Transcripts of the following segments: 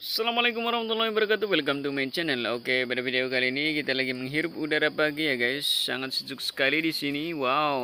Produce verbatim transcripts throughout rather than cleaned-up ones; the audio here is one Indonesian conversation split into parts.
Assalamualaikum warahmatullahi wabarakatuh. Welcome to my channel. Oke, pada video kali ini kita lagi menghirup udara pagi ya guys. Sangat sejuk sekali di sini. Wow.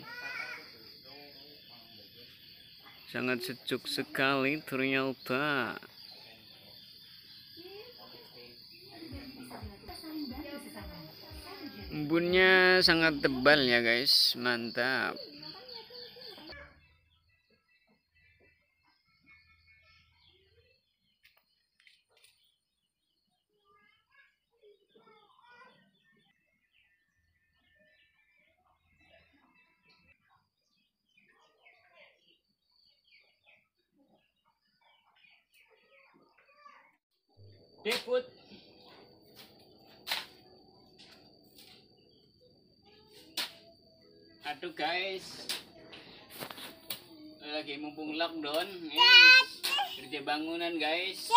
Sangat sejuk sekali ternyata. Embunnya sangat tebal ya guys. Mantap. Diput. Aduh guys, lagi mumpung lockdown, eh, kerja bangunan guys.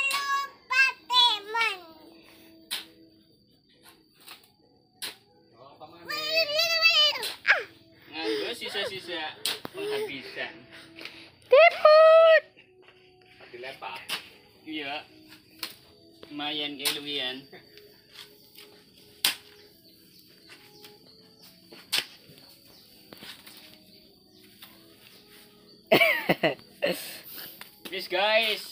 Nganggo sisa-sisa penghabisan. Diput. Dilepak. Iya. Lumayan kayak lumayan. Please guys.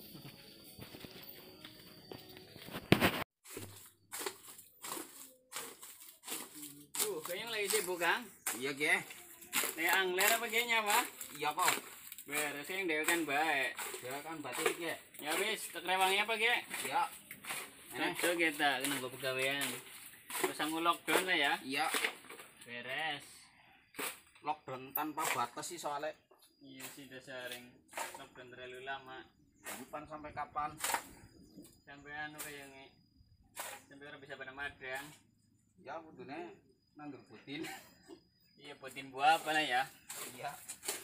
Uh, kayaknya lagi sibuk Kang. Iya ge. Kayak angler apa kayaknya Pak? Iya kok. Beres yang dewe kan baik. Ya kan batik ge. Ya wis, tek rewangnya apa ge? Ya. Enak tuh kita kena gue pegawaian. Pasang lockdown lah ya. Iya. Beres. Lockdown tanpa batas sih soalnya. Iya sih dasaring lockdown terlalu lama. Kapan sampai kapan? Sampai anu kayaknya. Sampai orang bisa pada madang. Ya kudune nandur putin. Iya putin buah apa lah ya? Iya.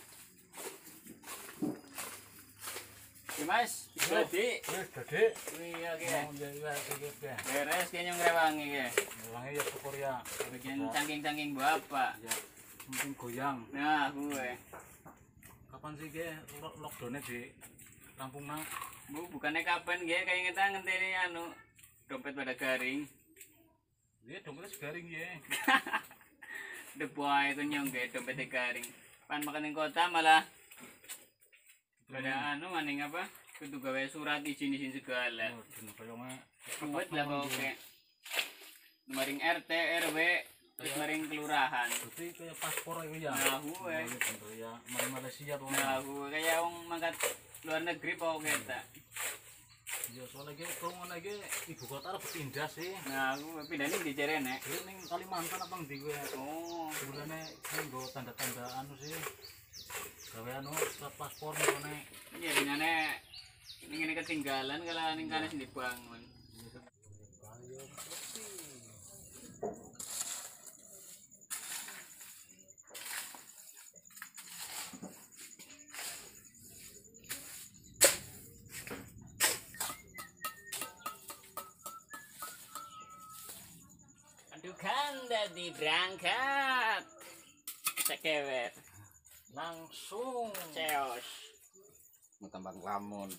Ya mas, berarti. Wis dadi. Iya Oh ke. iya iya iki ge. Beres kayaknya ngrewangi ke. Ulangi ya syukur ya. Bagian cangking-cangking buah apa? Ya. Mungkin goyang. Nah, gue. Kapan sih ge lockdown-nya di Lampung nang? Bu, bukannya kapan ge kayak kita ngenteni anu dompet pada garing. Iya dompetnya segaring ye. Debuai itu nyong ge dompetnya garing. Pan makan di kota malah pada anu maning apa? Kudu gawe surat izin-izin segala. Oh, dene kaya mah Buat lah oke. Maring R T R W terus maring kelurahan. berarti kaya paspor itu ya. Nah, gue. Oh, iya bener ya. Mari Malaysia tuh. Nah, gue kayak wong mangkat luar negeri apa kita. Ya soalnya ge kalau lagi ibu kota harus pindah sih. Nah, gue pindah nih di Cerene. Jadi ning Kalimantan apa ndi gue? Oh, Sebenarnya kan gue tanda-tanda anu sih. Gawe anu surat paspor nih. iya dinane ini ini ketinggalan kalau ning kana sing dibangun. Aduh kan tadi berangkat. Sekewet, Langsung ceos. Mau tambang lamun.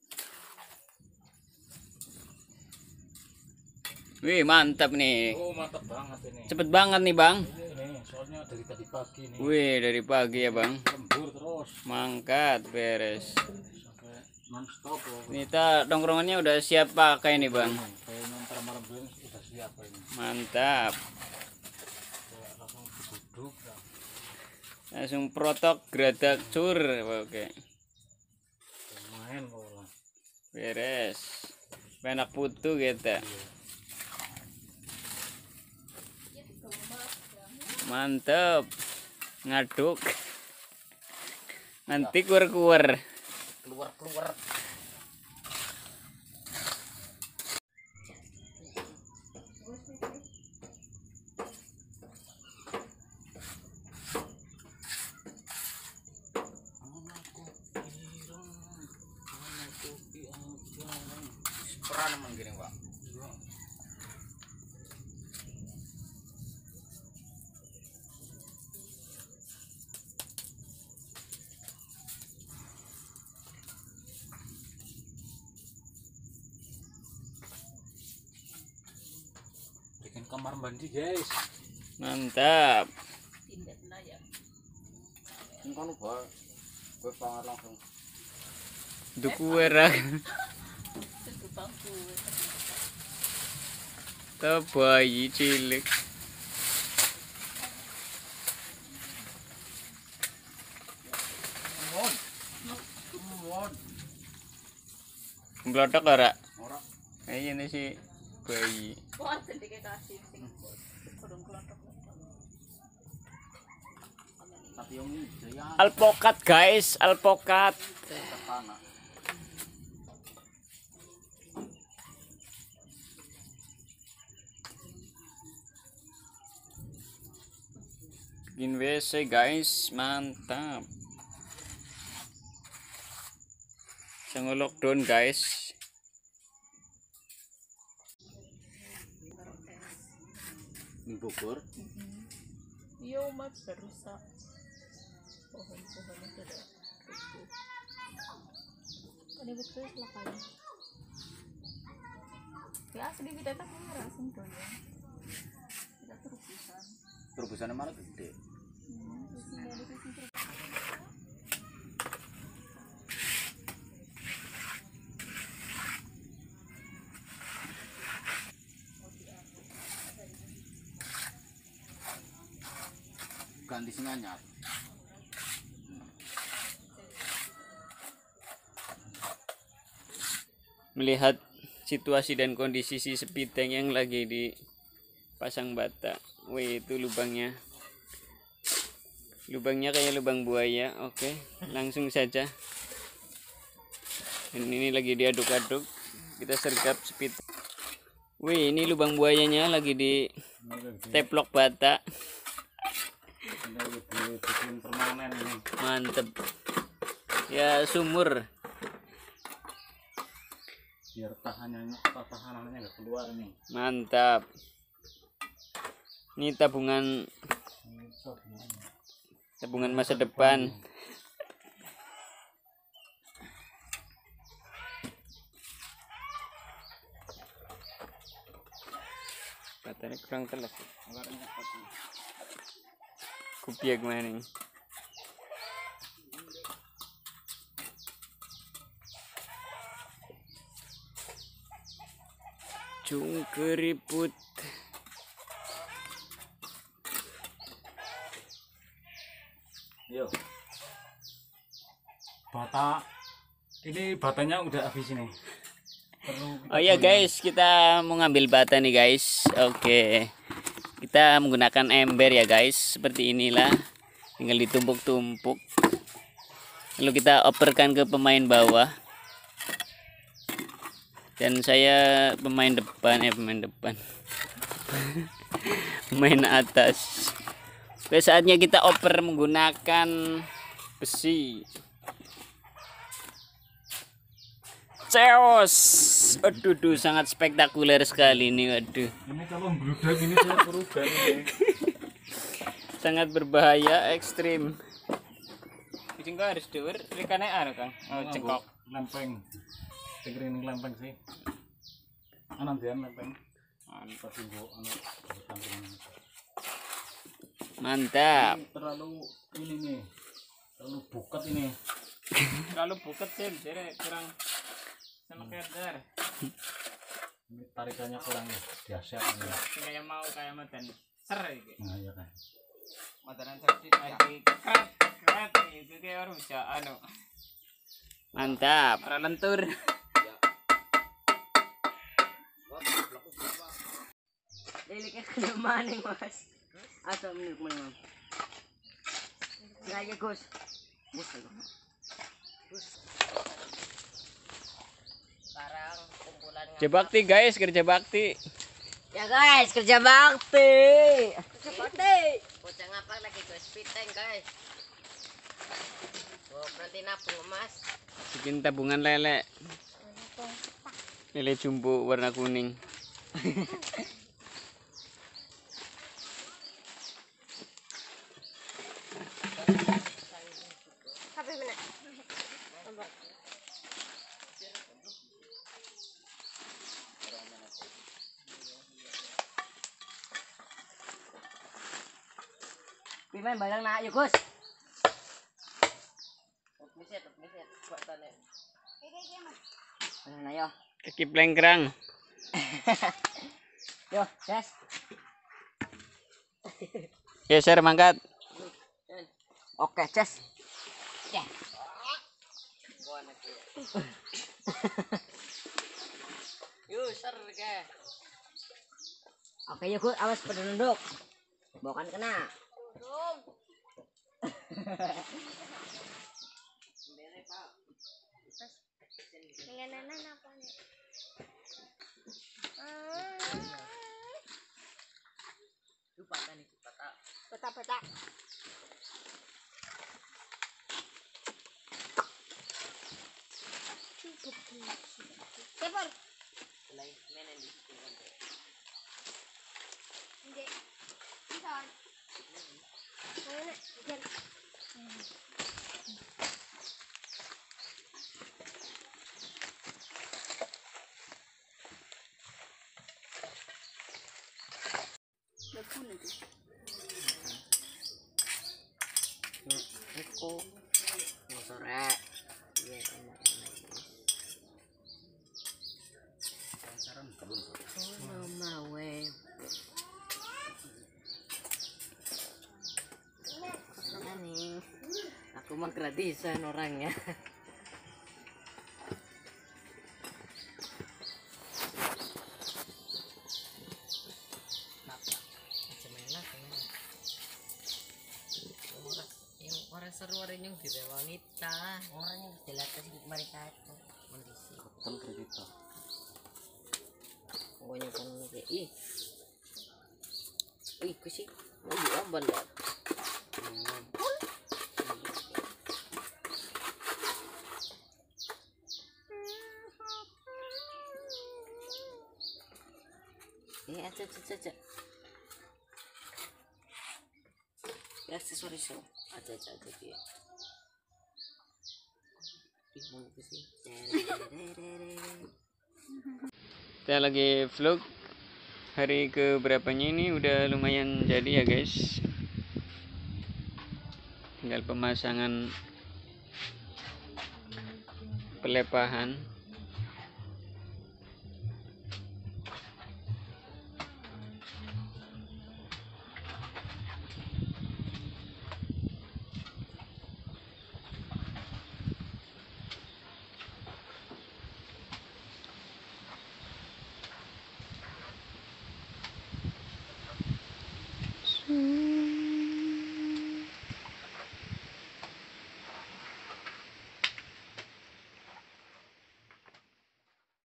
Wih mantap nih. oh mantap banget ini. Cepet banget nih bang. Ini soalnya dari tadi pagi nih. Wih dari pagi ya bang. Lembur terus Mangkat beres. sampai non-stop loh. Kita dongkrongannya udah siap pakai nih bang. Kayak ntar malam bulan udah siap ini. Mantap. Kayak langsung duduk dah. Langsung protok geradak cur. Oke. Main kok lah. Beres. Enak putu kita. Mantap. Ngaduk. Nanti kuar-kuar. Keluar-keluar. Peran emang gini, Pak. kamar mandi guys. Mantap. Ini kan ubah. Gue pangan langsung. Duku era. Ta bayi cilik. Mon. Mon. Mblotok ora? Ora. Eh ini si bayi. Tapi yang ini jaya Alpokat guys, alpokat. tanah. Bikin W C guys, mantap. Jangan lockdown guys. Ini Bogor. Iya umat berusak pohon-pohonnya sudah rubuh. Ini betul silakan. Ya asli kita tak ngerasin tuh ya. Kita terubusan. Terubusannya malah gede. Hmm, terus nggak ada sisi terus. Ganti sing anyar. Melihat situasi dan kondisi si sepiteng yang lagi dipasang bata. Wih, itu lubangnya. Lubangnya kayak lubang buaya. Oke, langsung saja. Dan ini lagi diaduk-aduk. Kita sergap sepiteng. Wih, ini lubang buayanya lagi di teplok bata. Ini dibikin permanen ini. Mantep. Ya sumur. Biar tahanannya tahanannya nggak keluar nih. Mantap. Ini tabungan tabungan masa depan. Katanya kurang telas. Kupiak maning. Cung keriput. Yo. Bata ini batanya udah habis ini. Perlu kita Oh ya punya- guys, kita mau ngambil bata nih guys. Oke. Kita menggunakan ember ya guys. Seperti inilah. Tinggal ditumpuk-tumpuk. Lalu kita operkan ke pemain bawah. Dan saya pemain depan, eh pemain depan. Pemain atas. Oke, saatnya kita oper menggunakan besi. Ceos. Aduh, duh, sangat spektakuler sekali ini, waduh. Ini kalau bludak ini saya berubah ini. Sangat berbahaya, ekstrim. Kucing kau harus dur, ikannya anu Kang. Oh, cengkok. Lempeng. Tinggal ini lempeng sih. Anan dia lempeng. Tapi bu, anu samping. Mantap. Ini terlalu ini nih. Terlalu buket ini. Kalau buket sih, jadi kurang sama kedar. Ini tarikannya kurang dahsyat ini. Kayak mau kayak madan ser gitu. Nah, iya kan. Madaran cerdik ya. Lagi keret keret itu kayak orang bisa anu. Mantap. Orang lentur. Delik ka maning mas. Ato minum minum. Gaya Gus. Gus. Gus. Sekarang kumpulan Kerja bakti guys, kerja bakti. ya guys, kerja bakti. Kerja bakti. Bocah ngapa lagi Gus piteng guys. Oh, berarti nabung emas. Bikin tabungan lele. Lele jumbo warna kuning. Sampai mana? Pimen barang nak yuk Gus. Miset, miset, buatane. Mana yo? Kaki plengkrang. Yo, Des. Geser mangkat. Oke, Ces. Ya. Yuk, ser ke. Oke, yuk, Gus, awas pada nunduk. Bukan kena. Pengenanan apa nih? Lupa tadi, patah. Peta-peta. Kepor. Lain mana di situ kan? Hindi. Saan? Mana? Diyan. Nagpuno ito. Eko. Mau sore. Iya, enak-enak. Oh, mama we. Nih, aku mah gratisan orangnya. Orang seru orang yang di wanita, orang yang dilatih di mereka itu kondisi. Betul kredito. Pokoknya kan kayak ih, ih kusi, mau diambil lah. Eh, aja aja aja. Ya aksesoris so, aja aja aja dia. Ih, mau kusi. Kita lagi vlog hari ke berapanya ini, udah lumayan jadi ya guys. Tinggal pemasangan pelepahan.